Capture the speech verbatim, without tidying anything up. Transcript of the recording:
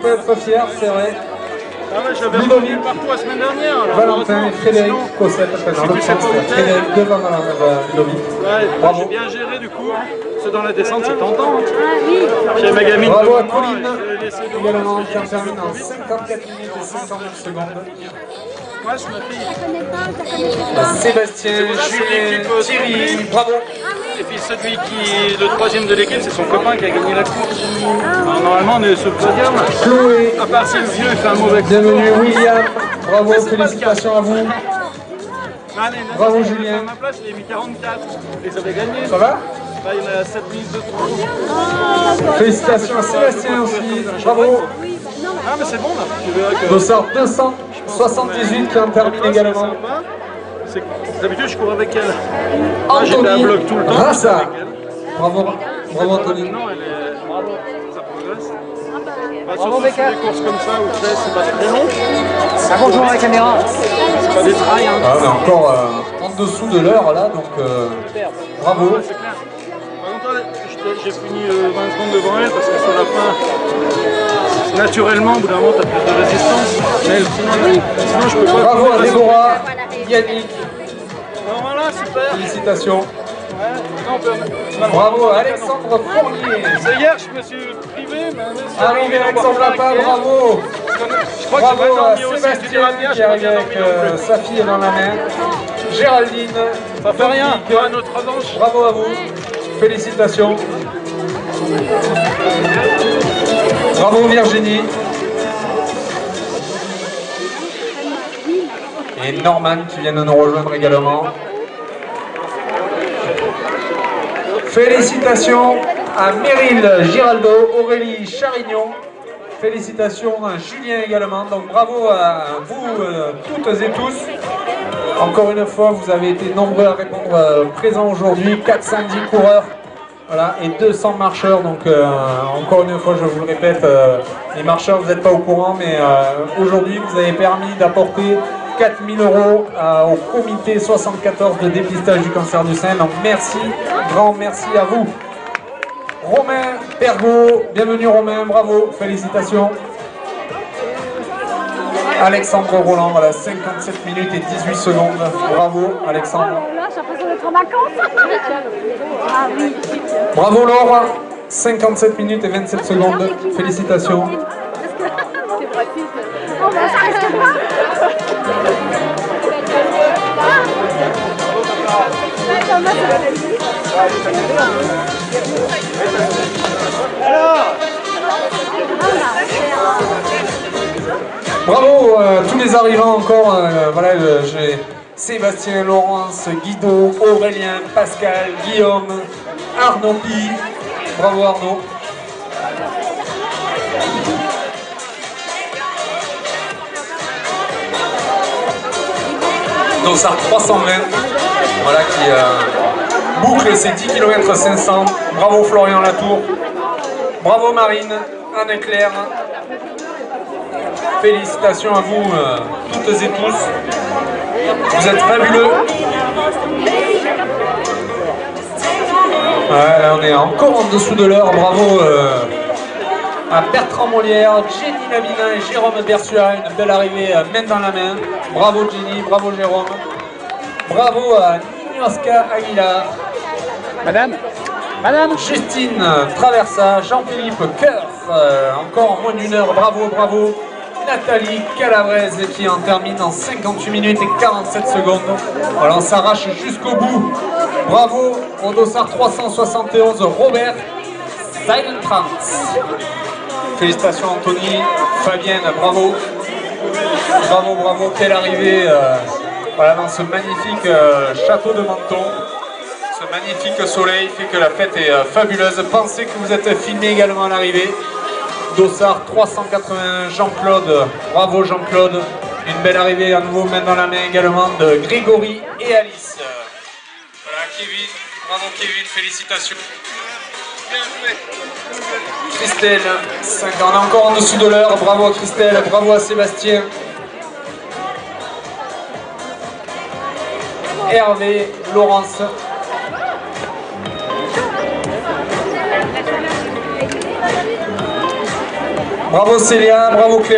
peut être fier, c'est vrai. Ah ouais, j'avais Ludovic, reconnu partout la semaine dernière. Alors, Valentin, Frédéric, Cosette, dans le France, Frédéric devant Ludovic. Ouais, Bravo. j'ai bien géré du coup. C'est dans la descente, c'est tentant. J'ai ma gamine. Bravo à devant moi, Colline, et je l'ai laissé devant également, parce que qui en j'ai termine laissé en trop vite. cinquante-quatre minutes et cinquante-neuf secondes. Ouais, c'est ma fille. Sébastien, C'est Julien, l'équipe, euh, Thierry, Sophie. bravo. Et puis celui qui est le troisième de l'équipe, c'est son copain qui a gagné la course. Alors, normalement, on est sur le podium. Chloé, À part si le vieux fait un mauvais coup. bienvenue William, bravo, félicitations à vous. Allez, Bravo, Julien. Julien. À ma place, il a mis quarante-quatre. Et ça avait gagné. Ça va? Là, il a sept minutes de trop. Félicitations à Sébastien aussi, bravo. Ah, mais c'est bon là. Tu verras que. Dossard deux cent soixante-dix-huit qui en termine également. Sympa. C'est que d'habitude, je cours avec elle. Moi, j'étais à Anthony bloc tout le temps. Rassa. avec elle. Bravo, bravo Anthony. Non, elle est. Bravo. Ça progresse. Bah, surtout sur des courses comme ça où tu sais, c'est pas très long. Ah, bonjour à la caméra. C'est pas des trails. Hein. Ah, on est encore euh, en dessous de l'heure là, donc euh, bravo. Ouais, c'est clair. Par contre, là, j'étais- j'ai fini euh, vingt secondes devant elle parce que sur la fin, naturellement, au bout d'un moment, t'as plus de résistance. Mais elle, sinon, sinon, je peux pas. Bravo à courir Déborah, Yannick, Non, voilà, super. félicitations. Ouais. Non, on peut- Bravo à Alexandre Fournier. C'est hier, je me suis privé, mais. Arrivé Alexandre Lapin, bravo. Je crois que j'ai Bravo pas à dormi aussi. Si tu diras Sébastien bien, qui j'ai est pas arrivé bien avec dormi non euh, plus. sa fille dans la main. Géraldine, Ça fait rien, Dominique, il y aura notre revanche. bravo à vous. Félicitations. Bravo Virginie. Et Norman qui vient de nous rejoindre également. Félicitations à Meryl Giraldo, Aurélie Charignon. Félicitations à Julien également. Donc bravo à vous euh, toutes et tous. Encore une fois, vous avez été nombreux à répondre euh, présents aujourd'hui. quatre cent dix coureurs. Voilà, et deux cents marcheurs, donc euh, encore une fois je vous le répète, euh, les marcheurs vous n'êtes pas au courant, mais euh, aujourd'hui vous avez permis d'apporter quatre mille euros euh, au comité soixante-quatorze de dépistage du cancer du sein, donc merci, grand merci à vous. Romain Pergaud, bienvenue Romain, bravo, félicitations. Alexandre Roland, voilà, cinquante-sept minutes et dix-huit secondes, bravo Alexandre. Là, j'ai l'impression d'être en vacances. Ah oui. Bravo Laure, cinquante-sept minutes et vingt-sept secondes, félicitations. C'est pratique. Oh, bah, ça reste pas. Bravo euh, tous les arrivants encore, euh, voilà, euh, j'ai Sébastien, Laurence, Guido, Aurélien, Pascal, Guillaume, Arnaud Pi, bravo Arnaud. Dossard trois cent vingt, voilà qui euh, boucle ses dix kilomètres cinq cents, bravo Florian Latour, bravo Marine, Anne-Claire. Félicitations à vous euh, toutes et tous. Vous êtes fabuleux. Ouais, là on est encore en dessous de l'heure. Bravo euh, à Bertrand Molière, Jenny Nabina et Jérôme Bersua. Une belle arrivée euh, main dans la main. Bravo Jenny, bravo Jérôme. Bravo à Ninoska Aguilar. Madame Madame Justine Traversa, Jean-Philippe Coeur, euh, encore en moins d'une heure. Bravo, bravo. Nathalie Calabrese qui en termine en cinquante-huit minutes et quarante-sept secondes. Voilà, on s'arrache jusqu'au bout. Bravo au Dossard trois cent soixante et onze, Robert Zeilentrans. Félicitations Anthony, Fabienne, bravo. Bravo, bravo, quelle arrivée euh, voilà, dans ce magnifique euh, château de Menton. Ce magnifique soleil fait que la fête est euh, fabuleuse. Pensez que vous êtes filmé également à l'arrivée. Dossard trois cent quatre-vingts, Jean-Claude, bravo Jean-Claude. Une belle arrivée à nouveau, main dans la main également de Grégory et Alice. Voilà Kevin, bravo Kevin, félicitations. Bien joué. Christelle, cinq, on est encore en dessous de l'heure, bravo à Christelle, bravo à Sébastien. Hervé, Laurence. Bravo Célia, bravo Clément.